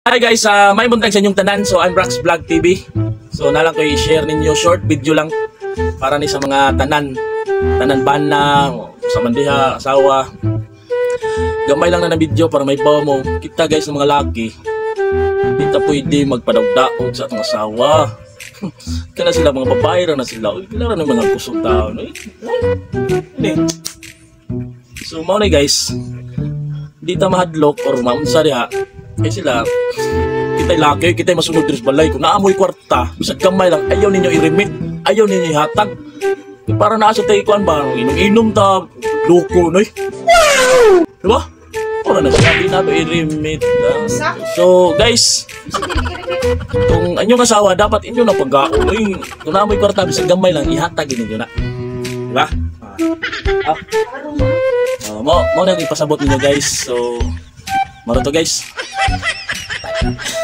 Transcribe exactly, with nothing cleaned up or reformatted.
Hi guys, uh, may buntag sa inyong tanan. So I'm Brax Vlog T V. So nalang ko i-share ninyo short video lang para ni sa mga tanan. Tanan bana, sa mandiha, asawa. Gamay lang na na video para may bawa mo. Kita guys ng mga laki. Hindi ta pwede magpadagdaog sa atong asawa. Kana sila mga babae ra na sila. Kailangan ng mga kusog tao. Eh? So mao na guys. Di ta mahadlok or maunsa diha. Eh sila, kita'y laki, kita'y masunod din sa balay. Kung naamoy kwarta, bisag gamay lang, ayaw ninyo i-remit, ayaw ninyo ihatag. E para naa sa tayo kuan ba, inom-inom ta, loko, no? Diba? Para na sinabi na ba i-remit. So guys, kung anyong asawa, dapat inyo na pagkaon. Kung naamoy kwarta, bisag gamay lang, ihatag ninyo na. Diba? Ah. Uh, mo, mo na ipasabot ninyo guys. So, maro to guys.